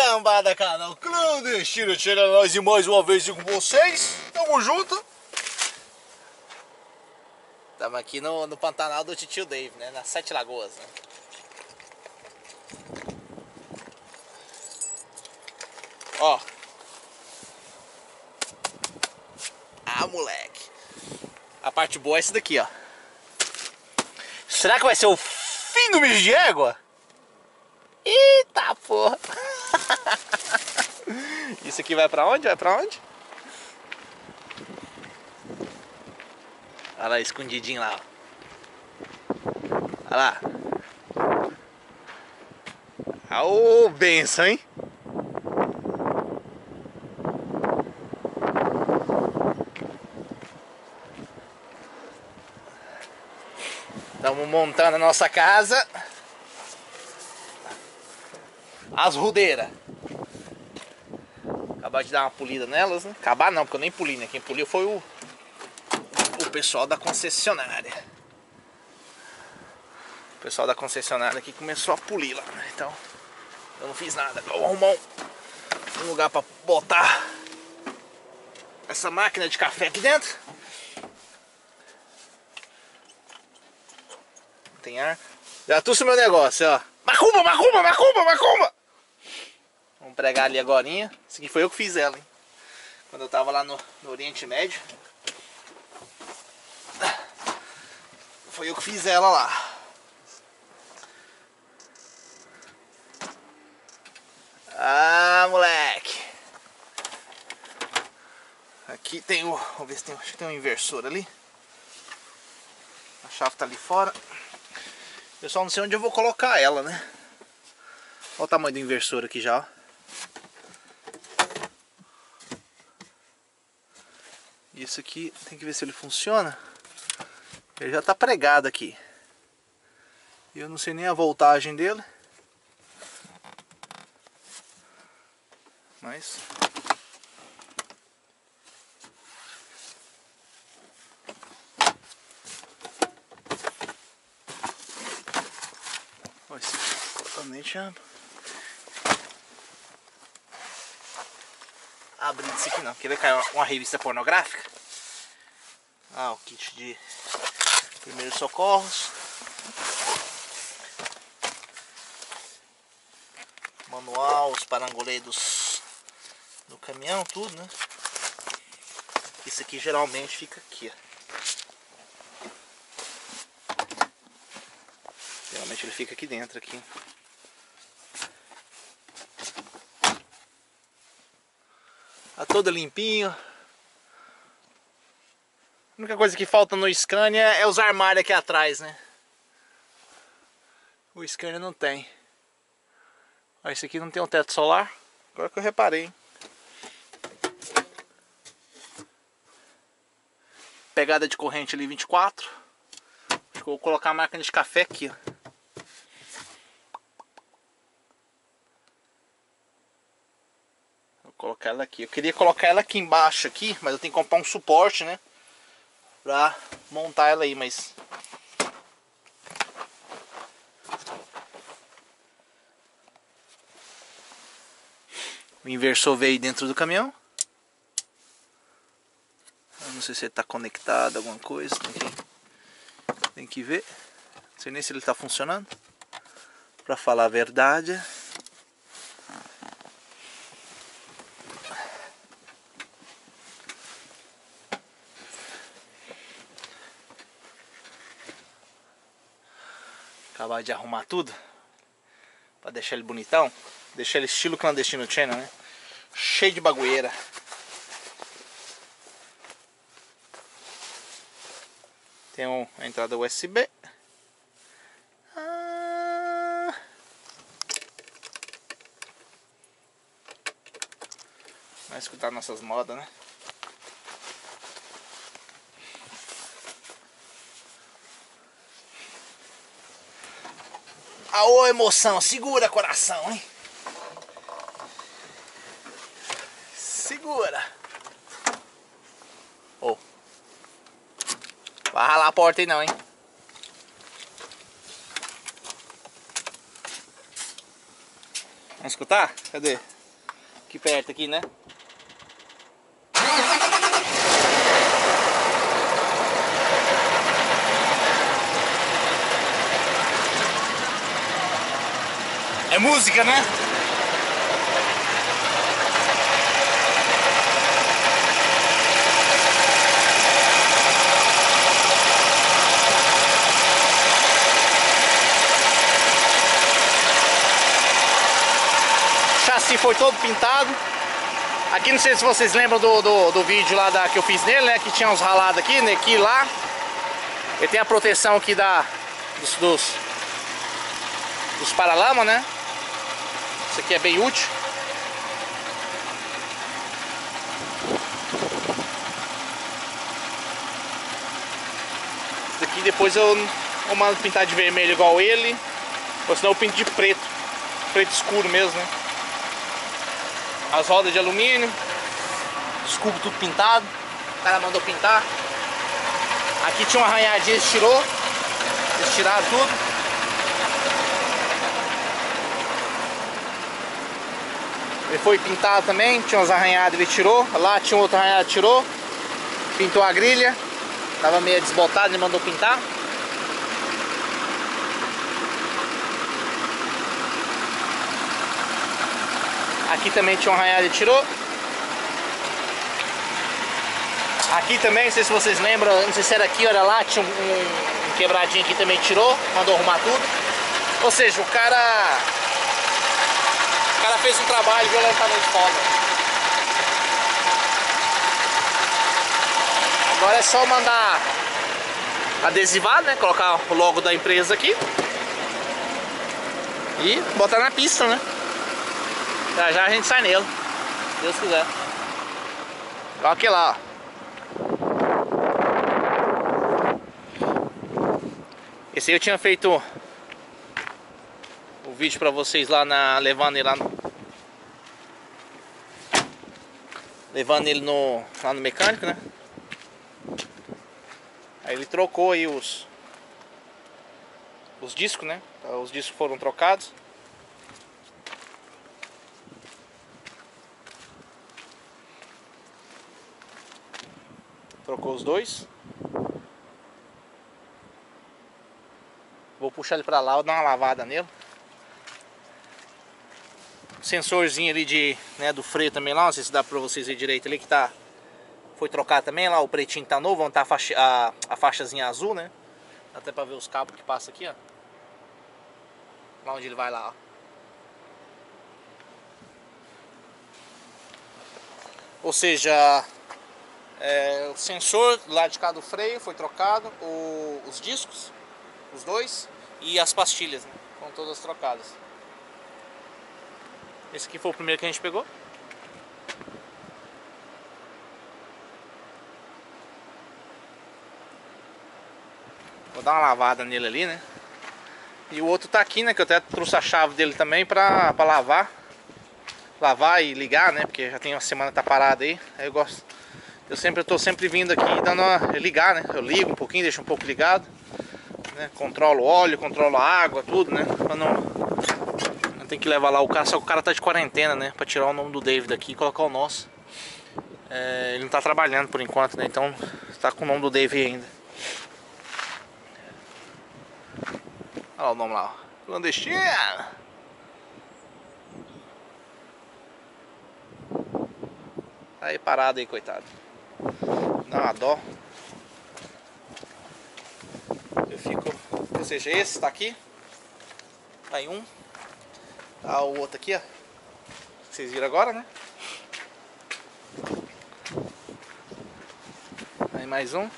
Cambada, canal Clandestino, tirando nós e mais uma vez com vocês. Tamo junto. Tamo aqui no Pantanal do Titio Dave, né? Nas Sete Lagoas, né? Ó. Ah, moleque. A parte boa é essa daqui, ó. Será que vai ser o fim do mijo de égua? Eita porra. Isso aqui vai pra onde? Vai pra onde? Olha lá, escondidinho lá, ó. Olha lá. Ô, benção, hein? Estamos montando a nossa casa. As rudeiras. Acabar de dar uma polida nelas, né? Acabar não, porque eu nem poli, né? Quem poliu foi o pessoal da concessionária. O pessoal da concessionária aqui começou a polir lá, né? Então eu não fiz nada. Eu vou arrumar um lugar pra botar essa máquina de café aqui dentro. Não tem ar. Já trouxe o meu negócio, ó. Macumba, macumba, macumba, macumba! Vamos pregar ali agorinha. Isso aqui foi eu que fiz ela, hein? Quando eu tava lá no Oriente Médio. Foi eu que fiz ela lá. Ah, moleque. Aqui tem o... Vamos ver se tem... Acho que tem um inversor ali. A chave tá ali fora. Eu só não sei onde eu vou colocar ela, né? Olha o tamanho do inversor aqui já, ó. Isso aqui tem que ver se ele funciona. Ele já tá pregado aqui. E eu não sei nem a voltagem dele. Mas... Olha, esse totalmente abrir isso aqui não, porque vai cair uma revista pornográfica. Ah, o kit de primeiros socorros. Manual, os parangoleiros do caminhão, tudo, né? Isso aqui geralmente fica aqui, ó. Geralmente ele fica aqui dentro, aqui. Tá todo limpinho. A única coisa que falta no Scania é os armários aqui atrás, né? O Scania não tem. Ó, esse aqui não tem um teto solar. Agora que eu reparei, hein? Pegada de corrente ali 24. Acho que eu vou colocar a máquina de café aqui, ó. Vou colocar ela aqui. Eu queria colocar ela aqui embaixo aqui, mas eu tenho que comprar um suporte, né? Pra montar ela aí, mas... O inversor veio dentro do caminhão. Eu não sei se ele tá conectado, alguma coisa. Tem que ver. Não sei nem se ele tá funcionando. Pra falar a verdade. Acabar de arrumar tudo pra deixar ele bonitão. Deixar ele estilo Clandestino Channel, né? Cheio de bagulheira. Tem uma entrada USB. Vai escutar nossas modas, né? Aô, emoção, segura coração, hein? Segura. Ô. Vai ralar a porta aí não, hein? Vamos escutar? Cadê? Aqui perto aqui, né? É música, né? O chassi foi todo pintado. Aqui não sei se vocês lembram do vídeo lá que eu fiz nele, né? Que tinha uns ralados aqui, né? Aqui e lá. Ele tem a proteção aqui dos paralamas, né? Isso aqui é bem útil. Isso daqui depois eu mando pintar de vermelho igual ele. Ou senão eu pinto de preto. Preto escuro mesmo, né? As rodas de alumínio. Os cubos tudo pintado. O cara mandou pintar. Aqui tinha uma arranhadinha, eles tirou. Eles tiraram tudo. Ele foi pintado também, tinha umas arranhadas, ele tirou. Lá tinha outro arranhado, tirou. Pintou a grelha. Tava meio desbotada, ele mandou pintar. Aqui também tinha um arranhado, ele tirou. Aqui também, não sei se vocês lembram, não sei se era aqui, olha lá, tinha um quebradinho aqui também, tirou. Mandou arrumar tudo. Ou seja, o cara fez um trabalho violentamente foda. Agora é só mandar adesivar, né? Colocar o logo da empresa aqui e botar na pista, né? Já já a gente sai nele, se Deus quiser. Olha aqui lá, ó. Esse aí eu tinha feito o vídeo pra vocês lá levando ele lá no mecânico, né? Aí ele trocou aí os discos, né? Os discos foram trocados. Trocou os dois. Vou puxar ele pra lá, vou dar uma lavada nele. Sensorzinho ali do freio também lá, não sei se dá pra vocês verem direito ali, que foi trocar também lá, o pretinho tá novo, onde tá a faixazinha azul, né? Dá até pra ver os cabos que passam aqui, ó. Lá onde ele vai lá, ó. Ou seja, o sensor lá de cá do freio foi trocado, os discos, os dois, e as pastilhas, né? Foram todas trocadas. Esse aqui foi o primeiro que a gente pegou. Vou dar uma lavada nele ali, né? E o outro tá aqui, né? Que eu até trouxe a chave dele também pra lavar. Lavar e ligar, né? Porque já tem uma semana que tá parado aí. Aí eu gosto. Eu tô sempre vindo aqui dando ligar, né? Eu ligo um pouquinho, deixo um pouco ligado, né? Controlo o óleo, controlo a água, tudo, né? Pra não tem que levar lá o cara, só que o cara tá de quarentena, né? Pra tirar o nome do David aqui e colocar o nosso. Ele não tá trabalhando por enquanto, né? Então tá com o nome do David ainda. Olha lá o nome lá, ó. Clandestino. Tá aí parado aí, coitado. Dá uma dó. Eu fico... Ou seja, esse tá aqui. Tá aí um. Tá o outro aqui, ó. Vocês viram agora, né? Aí mais um.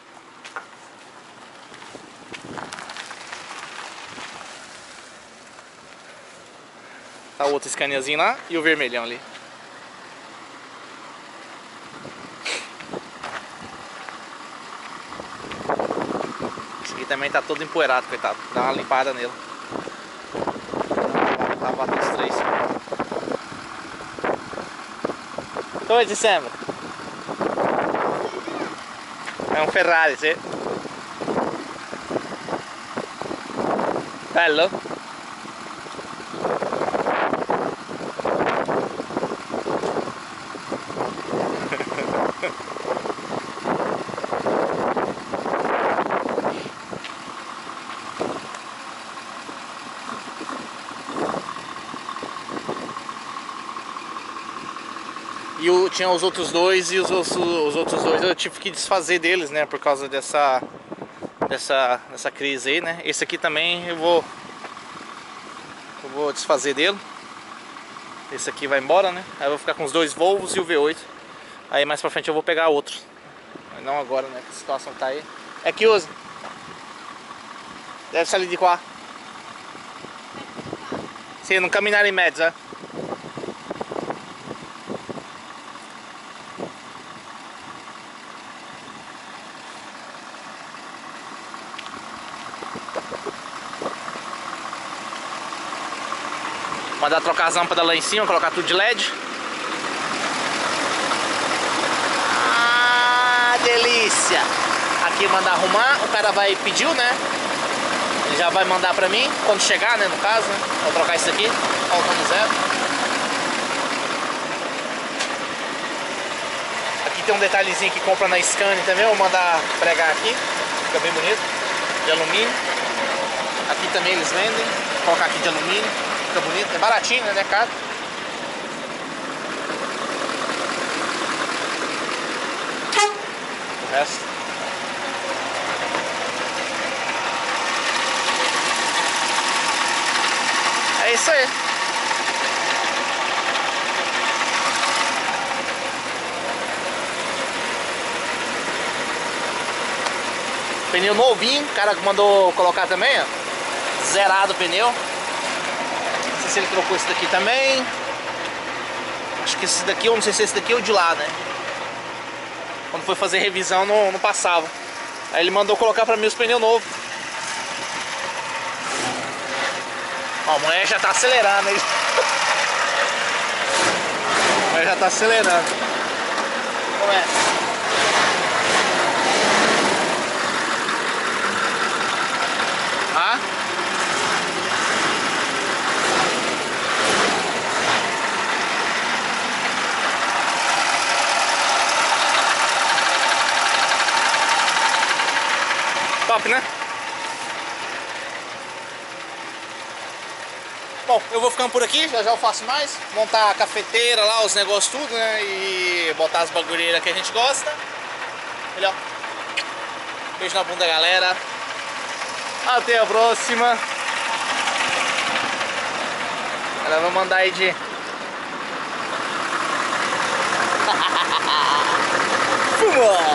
Tá o outro escaneazinho lá e o vermelhão ali. Esse aqui também tá todo empoeirado, coitado. Dá uma limpada nele. Tá batendo os três. Come ti sembra? È un Ferrari, sì. Bello? E tinha os outros dois, e os outros dois eu tive que desfazer deles, né? Por causa dessa crise aí, né? Esse aqui também eu vou desfazer dele. Esse aqui vai embora, né? Aí eu vou ficar com os dois Volvos e o V8. Aí mais pra frente eu vou pegar outro. Mas não agora, né? Que a situação tá aí. É que usa. Deve sair de qua. Sì, non camminare in mezzo, eh. Mandar trocar as lâmpadas lá em cima, colocar tudo de LED. Ah, delícia! Aqui mandar arrumar, o cara vai pedir, né? Ele já vai mandar pra mim, quando chegar, né, no caso, né? Vou trocar isso aqui, faltando zero. Aqui tem um detalhezinho que compra na Scania também, vou mandar pregar aqui, fica bem bonito, de alumínio. Aqui também eles vendem, vou colocar aqui de alumínio, fica bonito, é baratinho, né, caro. O resto. É isso aí. Pneu novinho, o cara mandou colocar também, ó. Zerado o pneu. Não sei se ele trocou esse daqui também. Acho que esse daqui, eu não sei se esse daqui é o de lá, né? Quando foi fazer revisão não passava. Aí ele mandou colocar pra mim os pneus novos. Ó, a mulher já tá acelerando aí. A mulher já tá acelerando. Como é? Ah? Top, né? Bom, eu vou ficando por aqui, já eu faço mais. Montar a cafeteira lá, os negócios tudo, né? E botar as bagulheiras que a gente gosta. Melhor. Beijo na bunda, galera. Até a próxima. Ela vai mandar aí de... Fumou!